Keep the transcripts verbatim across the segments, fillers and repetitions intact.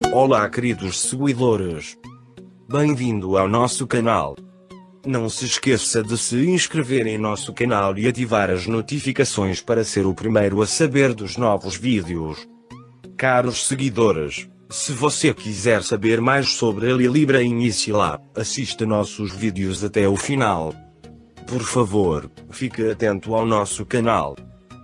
Olá, queridos seguidores. Bem-vindo ao nosso canal. Não se esqueça de se inscrever em nosso canal e ativar as notificações para ser o primeiro a saber dos novos vídeos. Caros seguidores, se você quiser saber mais sobre a Lily Brain e Scylla, assista nossos vídeos até o final. Por favor, fique atento ao nosso canal.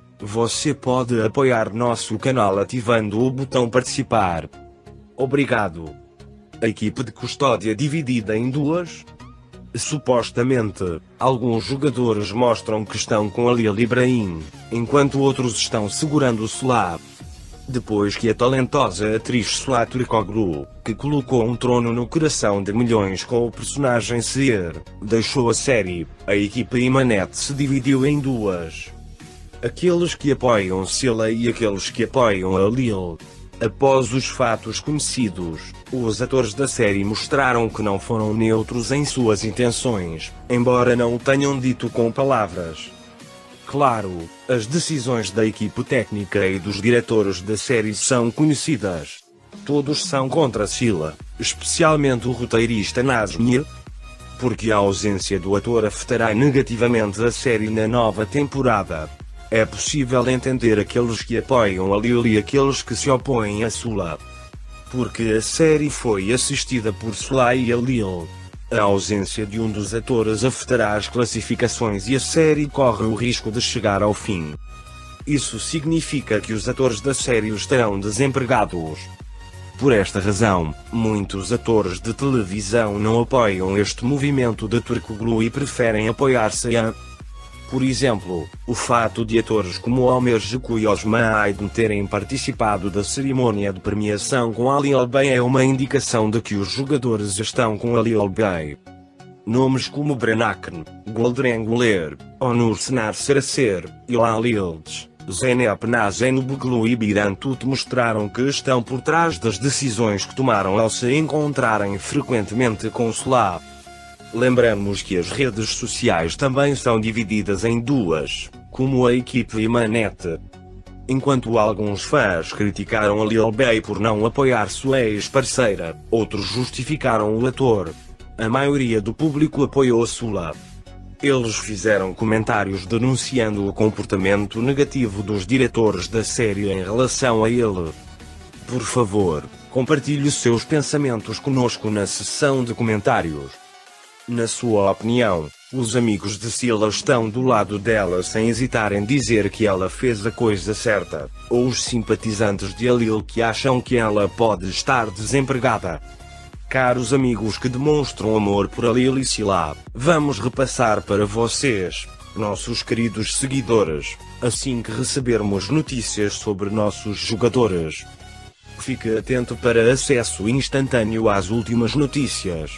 Você pode apoiar nosso canal ativando o botão participar. Obrigado. A equipe de custódia dividida em duas? Supostamente, alguns jogadores mostram que estão com a Lily Brain, enquanto outros estão segurando o Scylla. Depois que a talentosa atriz Scylla Turkoglu, que colocou um trono no coração de milhões com o personagem Seer, deixou a série, a equipe Imanete se dividiu em duas. Aqueles que apoiam Scylla e aqueles que apoiam a Lily. Após os fatos conhecidos, os atores da série mostraram que não foram neutros em suas intenções, embora não o tenham dito com palavras. Claro, as decisões da equipe técnica e dos diretores da série são conhecidas. Todos são contra Scylla, especialmente o roteirista Nazmi, porque a ausência do ator afetará negativamente a série na nova temporada. É possível entender aqueles que apoiam a Lily e aqueles que se opõem a Scylla. Porque a série foi assistida por Scylla e a Lily. A ausência de um dos atores afetará as classificações e a série corre o risco de chegar ao fim. Isso significa que os atores da série estarão desempregados. Por esta razão, muitos atores de televisão não apoiam este movimento de Turkoglu e preferem apoiar-se a... Por exemplo, o fato de atores como Homer Juku e Osman Aydin terem participado da cerimônia de premiação com a Lily Bay é uma indicação de que os jogadores estão com a Lily Bay. Nomes como Brenaken, Goldren Guler, Onur Senar Seracer, Ilan Lildes, Zeynep Nazemoglu e Biran Tut mostraram que estão por trás das decisões que tomaram ao se encontrarem frequentemente com Scylla. Lembramos que as redes sociais também são divididas em duas, como a equipe Imanete. Enquanto alguns fãs criticaram a Lily Bay por não apoiar sua ex-parceira, outros justificaram o ator. A maioria do público apoiou Scylla. Eles fizeram comentários denunciando o comportamento negativo dos diretores da série em relação a ele. Por favor, compartilhe seus pensamentos conosco na seção de comentários. Na sua opinião, os amigos de Scylla estão do lado dela sem hesitar em dizer que ela fez a coisa certa, ou os simpatizantes de Lily que acham que ela pode estar desempregada? Caros amigos que demonstram amor por Lily e Scylla, vamos repassar para vocês, nossos queridos seguidores, assim que recebermos notícias sobre nossos jogadores. Fique atento para acesso instantâneo às últimas notícias.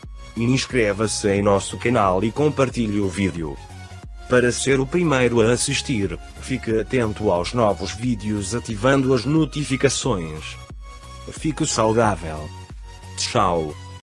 Inscreva-se em nosso canal e compartilhe o vídeo. Para ser o primeiro a assistir, fique atento aos novos vídeos ativando as notificações. Fique saudável. Tchau.